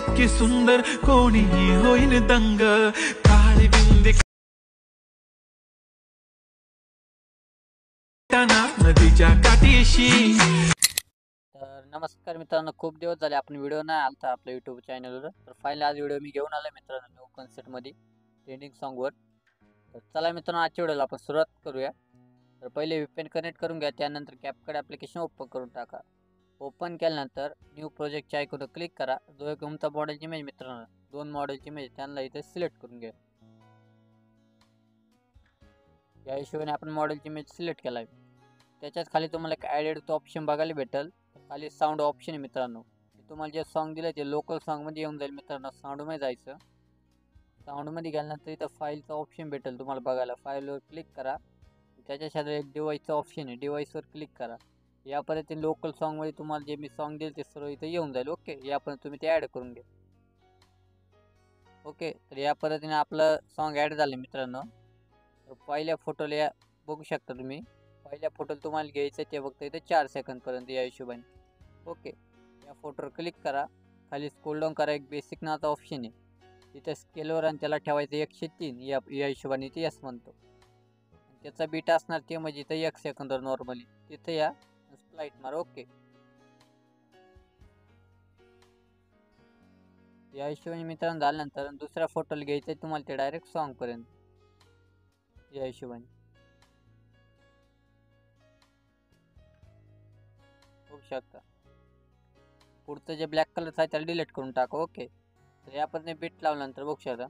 इतकी सुंदर कोणीही होईल दंग काळी बिंदी नदीच्या काठीशी। तर नमस्कार मित्रांनो, खूप दिवस झाले आपण व्हिडिओ नाही आलता आपल्या यूट्यूब चॅनलवर। तर फायनली आज व्हिडिओ मी घेऊन आलो मित्रांनो, न्यू कॉन्सेप्टमध्ये ट्रेंडिंग सॉन्गवर। तर चला मित्रांनो, आजच्या व्हिडिओला आपण सुरुवात करूया। तर पहिले VPN कनेक्ट करून घ्या, त्यानंतर कॅपकट ॲप्लिकेशन ओपन करून टाका। ओपन केल्यानंतर न्यू प्रोजेक्टच्या आयकॉनवर क्लिक करा। जो एक तुमचा मॉडेलची इमेज मित्रांनो, दोन मॉडेलची इमेज त्यांना इथे सिलेक्ट करून घ्या। या हिशोबाने आपण मॉडेलची इमेज सिलेक्ट केला आहे। त्याच्याच खाली तुम्हाला एक ॲडेडचा ऑप्शन बघायला भेटेल। खाली साऊंड ऑप्शन आहे मित्रांनो, तुम्हाला जे सॉन्ग दिलं ते लोकल सॉन्गमध्ये येऊन जाईल मित्रांनो। साऊंडमध्ये जायचं, साऊंडमध्ये गेल्यानंतर इथं फाईलचा ऑप्शन भेटेल तुम्हाला बघायला। फाईलवर क्लिक करा, त्याच्या शेजारी एक डिव्हाइसचा ऑप्शन आहे, डिव्हाइसवर क्लिक करा। या पद्धतीने लोकल सॉन्गमध्ये तुम्हाला जे मी सॉन्ग दिले ते सर्व इथं येऊन जाईल। ओके, या पद्धतीने तुम्ही ते ॲड करून घ्या। ओके, तर या पद्धतीने आपलं सॉन्ग ॲड झालं मित्रांनो। तर पहिल्या फोटोला बघू शकता तुम्ही, पहिल्या फोटोला तुम्हाला घ्यायचं ते फक्त इथे 4 सेकंदपर्यंत या हिशोबाने। ओके, या फोटोवर क्लिक करा, खाली स्क्रोल डाऊन करा, एक बेसिक नावाचा ऑप्शन आहे तिथे स्केलवर आणि त्याला ठेवायचं 103 या हिशोबाने ते यस म्हणतो। त्याचा बीट असणार ते म्हणजे इथं 1 सेकंदवर नॉर्मली तिथे या स्प्लाइट मारा। ओके, या हिशोबाने मित्रांनो झाल्यानंतर दुसऱ्या फोटोला घ्यायचं तुम्हाला ते डायरेक्ट सॉन्गपर्यंत या हिशोबाने बघू शकता। पुढचं जे ब्लॅक कलरचं आहे त्याला डिलीट करून टाका। ओके, तर या पद्धतीने बीट लावल्यानंतर बघू शकता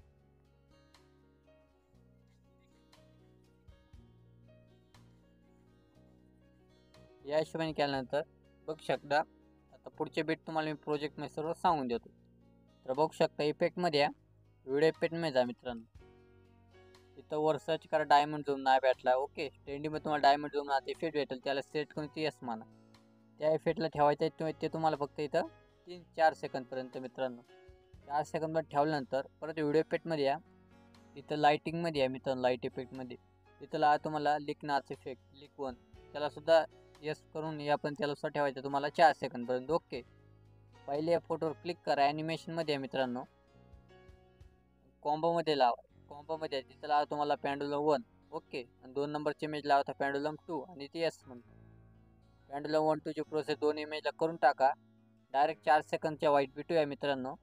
या हिशोबाने केल्यानंतर बघू शकता। आता पुढचे बीट तुम्हाला मी प्रोजेक्टमध्ये सर्व सांगून देतो। तर बघू शकता इफेक्टमध्ये या, व्हिडिओ इफेक्टमध्ये जा मित्रांनो, इथं वर सर्च करा डायमंड झूम नाही भेटला। ओके, ट्रेंडिंगमध्ये तुम्हाला डायमंड झूम नावाचा इफेक्ट भेटेल, त्याला सेट करून ती यस म्हणा। त्या इफेक्टला ठेवायचं आहे ते तुम्हाला फक्त इथं 3-4 सेकंदपर्यंत मित्रांनो। 4 सेकंदमध्ये ठेवल्यानंतर परत व्हिडिओ इफेक्टमध्ये या, इथं लाईटिंगमध्ये या मित्रांनो, लाईट इफेक्टमध्ये इथं तुम्हाला लिक नावाचा इफेक्ट लिक 1 त्यालासुद्धा यस करून या पण त्यालासुद्धा ठेवायचं तुम्हाला 4 सेकंदपर्यंत। ओके, पहिले या फोटोवर क्लिक करा, ॲनिमेशनमध्ये या मित्रांनो, कॉम्बोमध्ये लावा। कॉम्बोमध्ये तिथं लावा तुम्हाला पेंडुलम 1। ओके, आणि 2 नंबरची इमेज लावा पेंडुलम 2 आणि ती यस म्हणतो। पेंडुलम 1, 2 ची प्रोसेस 2 इमेजला करून टाका। डायरेक्ट 4 सेकंदच्या वाईट बीटू या मित्रांनो,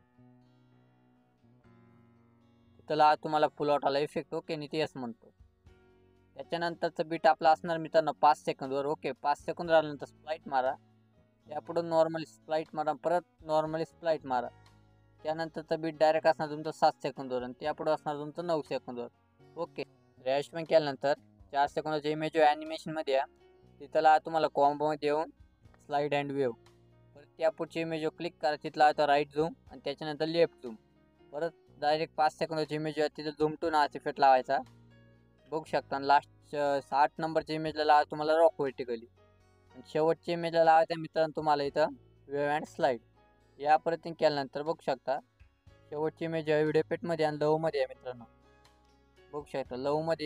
तिथं लावा तुम्हाला फुल ऑटोला इफेक्ट। ओके, आणि ती यस म्हणतो। त्याच्यानंतरचं बीट आपलं असणार मित्रांनो 5 सेकंदवर। ओके, 5 सेकंद झाल्यानंतर स्प्लाइट मारा, त्यापुढं नॉर्मली स्प्लाइट मारा, परत नॉर्मली स्प्लाइट मारा। त्यानंतरचं बीट डायरेक्ट असणार तुमचं 7 सेकंदवर आणि त्यापुढं असणार तुमचं 9 सेकंदवर। ओके, रॅशमेंट केल्यानंतर 4 सेकंदाची इमेज ॲनिमेशनमध्ये या, तिथं तुम्हाला कॉम्बोमध्ये येऊन स्लाईड अँड वेव्ह, परत त्या पुढची इमेज क्लिक करा, तिथला आता राईट झूम आणि त्याच्यानंतर लेफ्ट झूम, परत डायरेक्ट 5 सेकंदाची इमेज तिथं झूम टू नावाचा इफेक्ट लावायचा। बघू शकता, लास्ट 8 नंबरच्या इमेजला लावा तुम्हाला रॉक व्हर्टिकली, आणि शेवटची इमेजला लावायचं मित्रांनो तुम्हाला इथं वेव्ह अँड स्लाईड। या पद्धतीने केल्यानंतर बघू शकता शेवटची इमेज व्हिडिओ पेटमध्ये आणि लवमध्ये आहे मित्रांनो। बघू शकता लवमध्ये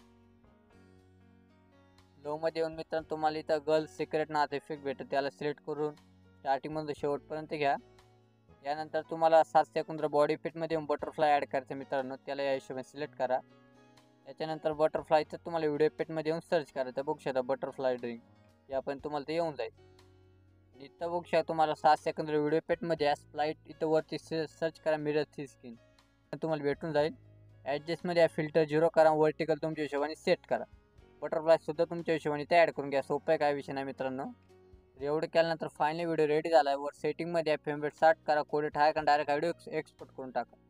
येऊन मित्रांनो तुम्हाला इथं गर्ल सिक्रेट नावाचा इफेक्ट भेटेल, त्याला सिलेक्ट करून स्टार्टिंगमधून शेवटपर्यंत घ्या। यानंतर तुम्हाला 7 सेकंद बॉडी फिटमध्ये येऊन बटरफ्लाय ॲड करायचं मित्रांनो, त्याला या हिशोबाने सिलेक्ट करा। त्याच्यानंतर बटरफ्लायचं तुम्हाला व्हिडिओ पेटमध्ये येऊन सर्च करायचं। बघू शकता बटरफ्लाय ड्रिंक, या पण तुम्हाला ते येऊन जाईल। इथं बघू शकता तुम्हाला 7 सेकंद व्हिडिओ पेटमध्ये या स्प्लाइट इथं वरती सर्च करा मिरर थ्री स्किन, तुम्हाला भेटून जाईल। ॲडजस्टमध्ये या फिल्टर 0 करा, व्हर्टिकल तुमच्या हिशोबाने सेट करा, बटरफ्लायसुद्धा तुमच्या हिशोबाने ते ॲड करून घ्या। सोपं आहे, काय विषय नाही मित्रांनो। एवढं केल्यानंतर फायनली व्हिडिओ रेडी झाला आहे। वर सेटिंगमध्ये या फेवरेट 60 करा, कोडेट आहे का डायरेक्ट व्हिडिओ एक्सपोर्ट करून टाका।